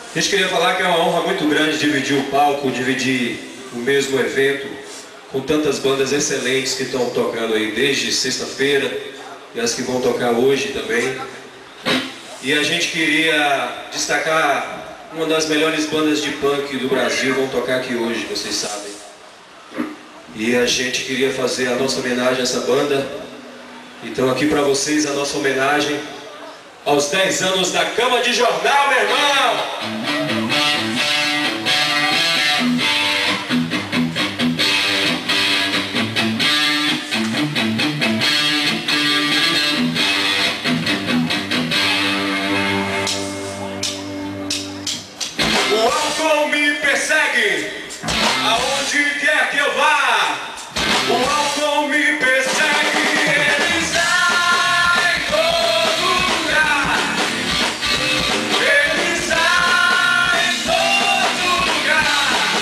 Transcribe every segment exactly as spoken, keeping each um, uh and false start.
A gente queria falar que é uma honra muito grande dividir o palco, dividir o mesmo evento com tantas bandas excelentes que estão tocando aí desde sexta-feira e as que vão tocar hoje também. E a gente queria destacar uma das melhores bandas de punk do Brasil, vão tocar aqui hoje, vocês sabem. E a gente queria fazer a nossa homenagem a essa banda. Então aqui para vocês a nossa homenagem aos dez anos da Cama de Jornal, meu irmão! O álcool me persegue, aonde quer que eu vá. O álcool me persegue, ele está em todo lugar. Ele está em todo lugar.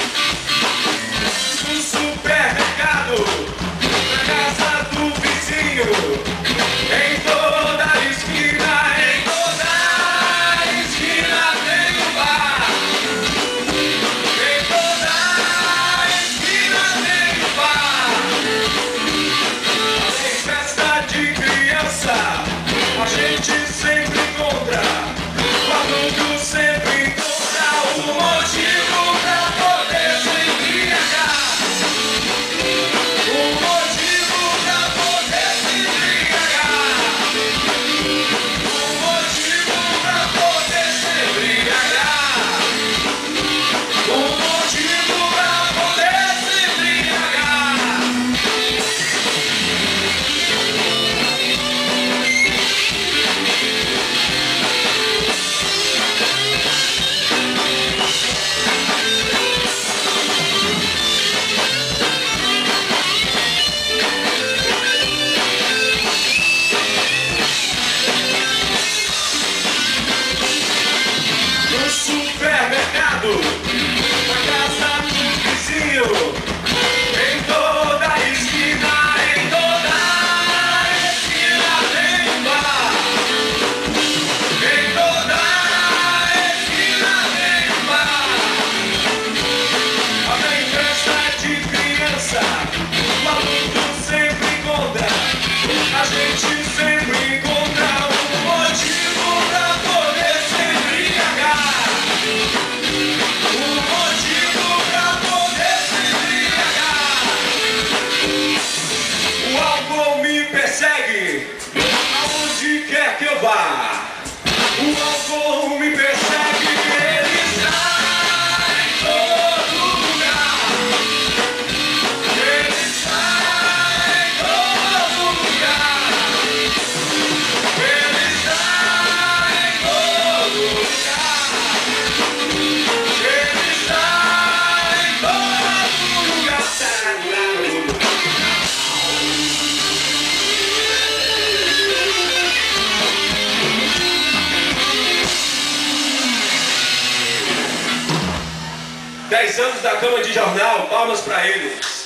No supermercado, na casa do vizinho, em toda a esquina, em toda a esquina tem um bar. Em toda a esquina tem um bar. Em festa de criança, a gente sempre encontra. O adulto sempre encontra um motivo pra poder se embriagar. Um motivo pra poder se embriagar. Um motivo pra poder se embriagar. Um motivo pra poder se embriagar. No supermercado, na casa do vizinho, em toda a esquina, em toda a esquina tem um bar. Em toda a esquina tem um bar. Até em festa de criança, o adulto sempre encontra. A gente sempre encontra um motivo pra poder se embriagar. Um motivo pra poder se embriagar. O álcool me persegue, aonde quer que eu vá. O álcool me persegue, ele está em todo lugar. Ele está em todo lugar. Ele está em todo lugar. Ele está em todo lugar. Dez anos da Cama de Jornal, palmas pra eles.